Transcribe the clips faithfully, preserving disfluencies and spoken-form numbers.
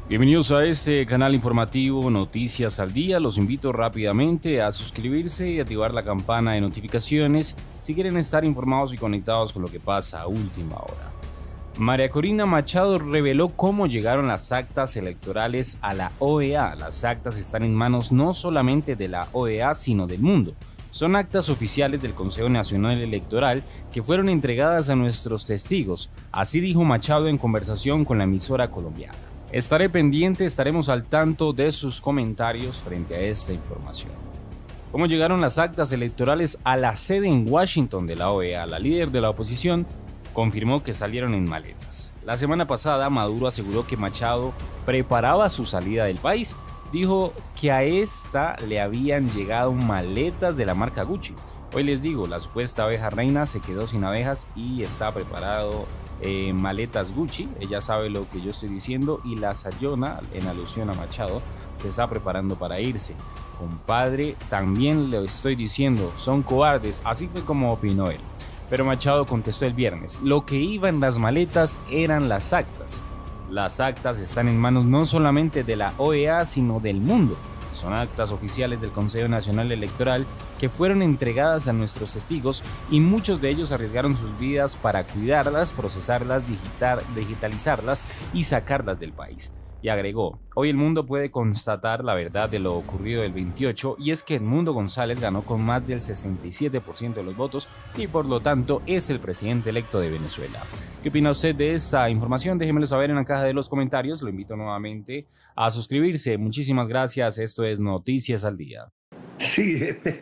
Bienvenidos a este canal informativo Noticias al Día. Los invito rápidamente a suscribirse y activar la campana de notificaciones si quieren estar informados y conectados con lo que pasa a última hora. María Corina Machado reveló cómo llegaron las actas electorales a la O E A. Las actas están en manos no solamente de la O E A, sino del mundo. Son actas oficiales del Consejo Nacional Electoral que fueron entregadas a nuestros testigos. Así dijo Machado en conversación con la emisora colombiana. Estaré pendiente, estaremos al tanto de sus comentarios frente a esta información. ¿Cómo llegaron las actas electorales a la sede en Washington de la O E A? La líder de la oposición confirmó que salieron en maletas. La semana pasada, Maduro aseguró que Machado preparaba su salida del país. Dijo que a esta le habían llegado maletas de la marca Gucci. Hoy les digo, la supuesta abeja reina se quedó sin abejas y está preparado Eh, maletas Gucci. Ella sabe lo que yo estoy diciendo y la Sayona, en alusión a Machado, se está preparando para irse. Compadre, también le estoy diciendo, son cobardes, así fue como opinó él. Pero Machado contestó el viernes, lo que iba en las maletas eran las actas. Las actas están en manos no solamente de la O E A, sino del mundo. Son actas oficiales del Consejo Nacional Electoral que fueron entregadas a nuestros testigos y muchos de ellos arriesgaron sus vidas para cuidarlas, procesarlas, digitar, digitalizarlas y sacarlas del país. Y agregó, hoy el mundo puede constatar la verdad de lo ocurrido el veintiocho y es que Edmundo González ganó con más del sesenta y siete por ciento de los votos y por lo tanto es el presidente electo de Venezuela. ¿Qué opina usted de esta información? Déjenmelo saber en la caja de los comentarios. Lo invito nuevamente a suscribirse. Muchísimas gracias. Esto es Noticias al Día. Sí, eh,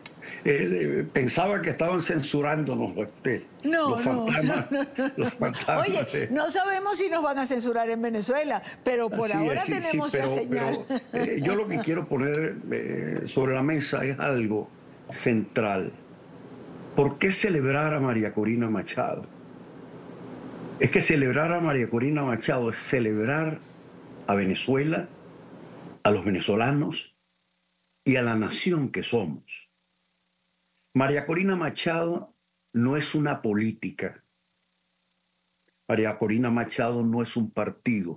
eh, pensaba que estaban censurándonos este, no, los fantasmas. No, no, no, los fantasmas Oye, de... no sabemos si nos van a censurar en Venezuela, pero por Así ahora es, sí, tenemos sí, pero, la señal. Pero, eh, yo lo que quiero poner eh, sobre la mesa es algo central. ¿Por qué celebrar a María Corina Machado? Es que celebrar a María Corina Machado es celebrar a Venezuela, a los venezolanos y a la nación que somos. María Corina Machado no es una política. María Corina Machado no es un partido.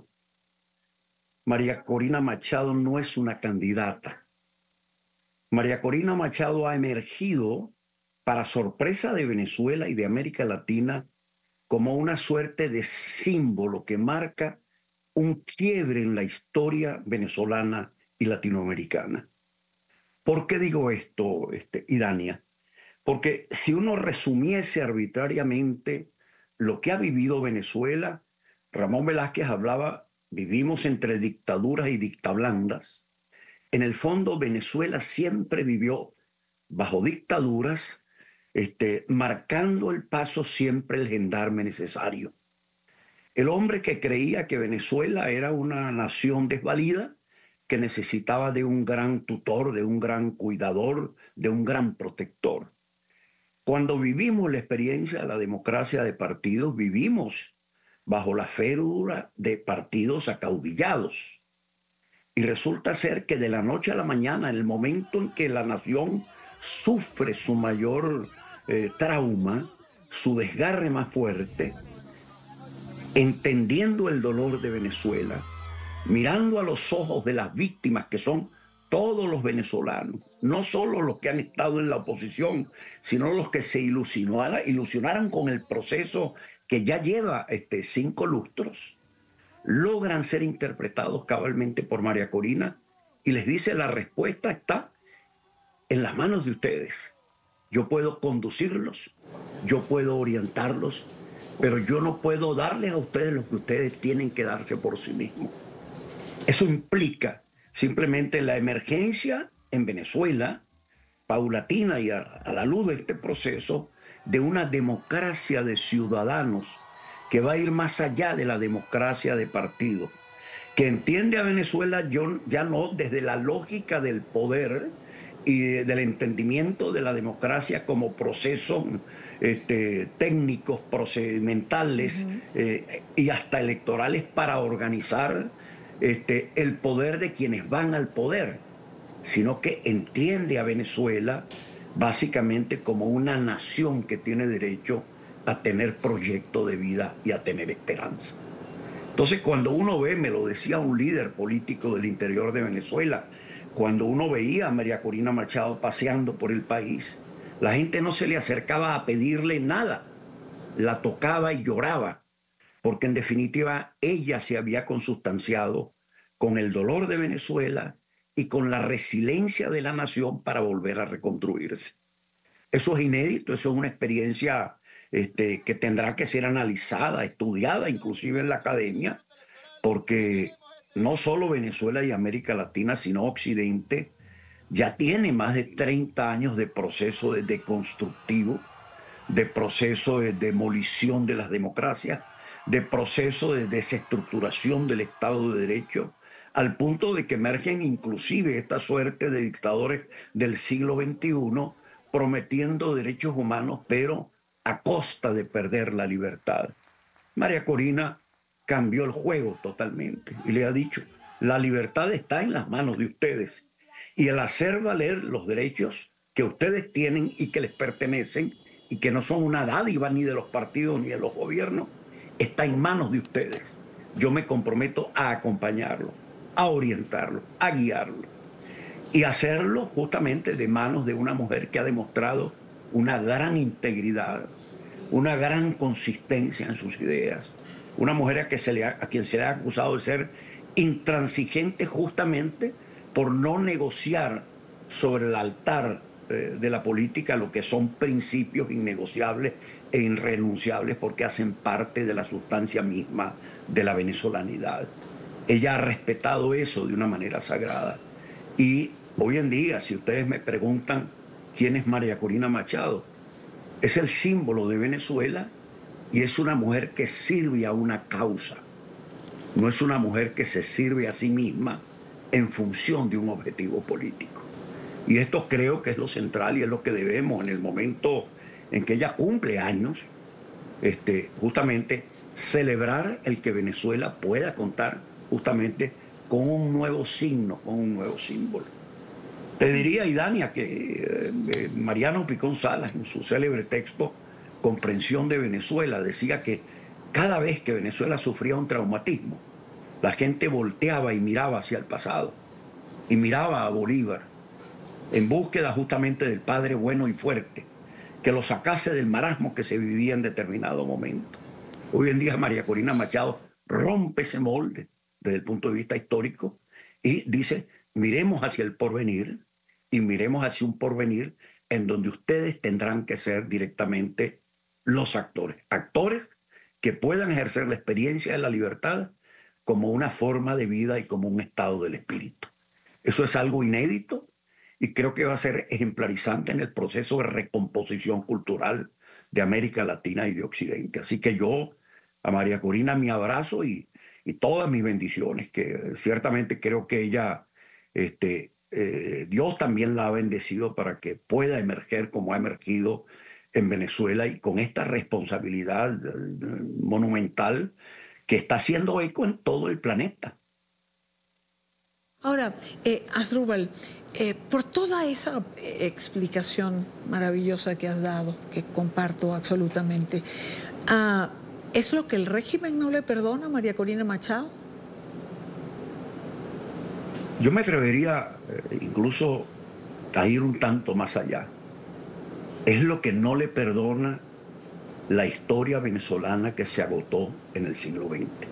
María Corina Machado no es una candidata. María Corina Machado ha emergido, para sorpresa de Venezuela y de América Latina, como una suerte de símbolo que marca un quiebre en la historia venezolana y latinoamericana. ¿Por qué digo esto, este, Irania? Porque si uno resumiese arbitrariamente lo que ha vivido Venezuela, Ramón Velázquez hablaba, vivimos entre dictaduras y dictablandas. En el fondo, Venezuela siempre vivió bajo dictaduras, este, marcando el paso siempre el gendarme necesario. El hombre que creía que Venezuela era una nación desvalida, que necesitaba de un gran tutor, de un gran cuidador, de un gran protector. Cuando vivimos la experiencia de la democracia de partidos, vivimos bajo la férula de partidos acaudillados. Y resulta ser que de la noche a la mañana, en el momento en que la nación sufre su mayor eh, trauma, su desgarre más fuerte, entendiendo el dolor de Venezuela, mirando a los ojos de las víctimas, que son todos los venezolanos, no solo los que han estado en la oposición, sino los que se ilusionaron, ilusionaron con el proceso que ya lleva este, cinco lustros, logran ser interpretados cabalmente por María Corina y les dice: la respuesta está en las manos de ustedes. Yo puedo conducirlos, yo puedo orientarlos, pero yo no puedo darles a ustedes lo que ustedes tienen que darse por sí mismos. Eso implica simplemente la emergencia en Venezuela, paulatina y a, a la luz de este proceso, de una democracia de ciudadanos que va a ir más allá de la democracia de partidos, que entiende a Venezuela ya no desde la lógica del poder y del entendimiento de la democracia como procesos este, técnicos, procedimentales uh-huh. eh, y hasta electorales para organizar este, el poder de quienes van al poder, sino que entiende a Venezuela básicamente como una nación que tiene derecho a tener proyecto de vida y a tener esperanza. Entonces, cuando uno ve, me lo decía un líder político del interior de Venezuela, cuando uno veía a María Corina Machado paseando por el país, la gente no se le acercaba a pedirle nada, la tocaba y lloraba, porque en definitiva ella se había consustanciado con el dolor de Venezuela y con la resiliencia de la nación para volver a reconstruirse. Eso es inédito, eso es una experiencia este, que tendrá que ser analizada, estudiada, inclusive en la academia, porque no solo Venezuela y América Latina, sino Occidente, ya tiene más de treinta años de proceso de deconstructivo, de proceso de demolición de las democracias, de proceso de desestructuración del Estado de Derecho, al punto de que emergen inclusive esta suerte de dictadores del siglo veintiuno prometiendo derechos humanos, pero a costa de perder la libertad. María Corina cambió el juego totalmente y le ha dicho, la libertad está en las manos de ustedes y el hacer valer los derechos que ustedes tienen y que les pertenecen y que no son una dádiva ni de los partidos ni de los gobiernos, está en manos de ustedes. Yo me comprometo a acompañarlos, a orientarlos, a guiarlos y hacerlo justamente de manos de una mujer que ha demostrado una gran integridad, una gran consistencia en sus ideas, una mujer a, que se le ha, a quien se le ha acusado de ser intransigente justamente por no negociar sobre el altar eh, de la política lo que son principios innegociables e irrenunciables porque hacen parte de la sustancia misma de la venezolanidad. Ella ha respetado eso de una manera sagrada. Y hoy en día, si ustedes me preguntan quién es María Corina Machado, es el símbolo de Venezuela y es una mujer que sirve a una causa. No es una mujer que se sirve a sí misma en función de un objetivo político. Y esto creo que es lo central y es lo que debemos en el momento en que ella cumple años, este, justamente celebrar el que Venezuela pueda contar justamente con un nuevo signo, con un nuevo símbolo. Te diría, Idania, que eh, Mariano Picón Salas, en su célebre texto Comprensión de Venezuela, decía que cada vez que Venezuela sufría un traumatismo, la gente volteaba y miraba hacia el pasado, y miraba a Bolívar, en búsqueda justamente del padre bueno y fuerte, que lo sacase del marasmo que se vivía en determinado momento. Hoy en día María Corina Machado rompe ese molde desde el punto de vista histórico y dice, miremos hacia el porvenir y miremos hacia un porvenir en donde ustedes tendrán que ser directamente los actores. Actores que puedan ejercer la experiencia de la libertad como una forma de vida y como un estado del espíritu. Eso es algo inédito y creo que va a ser ejemplarizante en el proceso de recomposición cultural de América Latina y de Occidente. Así que yo, a María Corina, mi abrazo y, y todas mis bendiciones, que ciertamente creo que ella, este, eh, Dios también la ha bendecido para que pueda emerger como ha emergido en Venezuela y con esta responsabilidad eh, monumental que está haciendo eco en todo el planeta. Ahora, eh, Asdrúbal, eh, por toda esa eh, explicación maravillosa que has dado, que comparto absolutamente, uh, ¿es lo que el régimen no le perdona a María Corina Machado? Yo me atrevería eh, incluso a ir un tanto más allá. Es lo que no le perdona la historia venezolana que se agotó en el siglo veinte.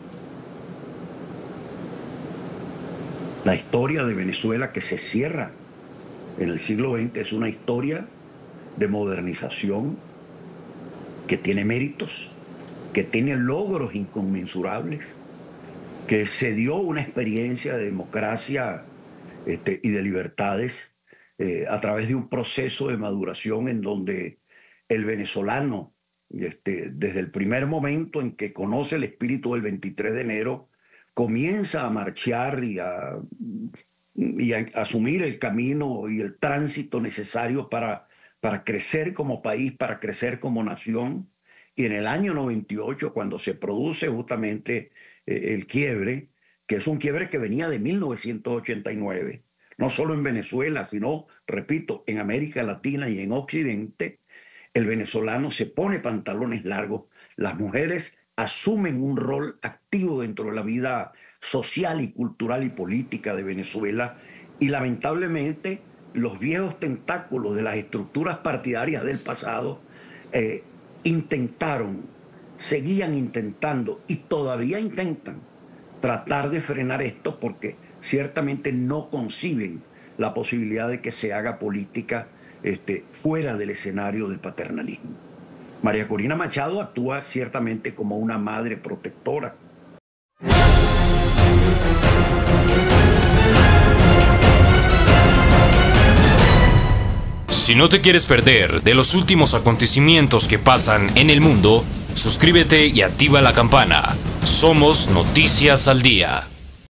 La historia de Venezuela que se cierra en el siglo veinte es una historia de modernización que tiene méritos, que tiene logros inconmensurables, que se dio una experiencia de democracia este, y de libertades eh, a través de un proceso de maduración en donde el venezolano, este, desde el primer momento en que conoce el espíritu del veintitrés de enero, comienza a marchar y a, y a asumir el camino y el tránsito necesario para, para crecer como país, para crecer como nación. Y en el año noventa y ocho, cuando se produce justamente eh, el quiebre, que es un quiebre que venía de mil novecientos ochenta y nueve, no solo en Venezuela, sino, repito, en América Latina y en Occidente, el venezolano se pone pantalones largos, las mujeres asumen un rol activo dentro de la vida social y cultural y política de Venezuela, y lamentablemente los viejos tentáculos de las estructuras partidarias del pasado eh, intentaron, seguían intentando y todavía intentan tratar de frenar esto, porque ciertamente no conciben la posibilidad de que se haga política este, fuera del escenario del paternalismo. María Corina Machado actúa ciertamente como una madre protectora. Si no te quieres perder de los últimos acontecimientos que pasan en el mundo, suscríbete y activa la campana. Somos Noticias al Día.